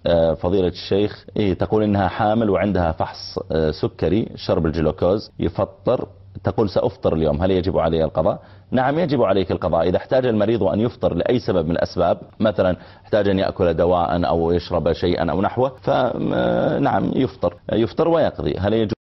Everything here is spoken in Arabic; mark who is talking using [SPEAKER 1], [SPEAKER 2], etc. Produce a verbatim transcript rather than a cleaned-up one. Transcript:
[SPEAKER 1] فضيلة الشيخ إيه تقول إنها حامل وعندها فحص سكري، شرب الجلوكوز يفطر، تقول سأفطر اليوم، هل يجب علي القضاء؟ نعم يجب عليك القضاء. إذا احتاج المريض أن يفطر لأي سبب من الأسباب، مثلا احتاج أن يأكل دواء أو يشرب شيئا أو نحوه، فنعم يفطر يفطر ويقضي. هل يجب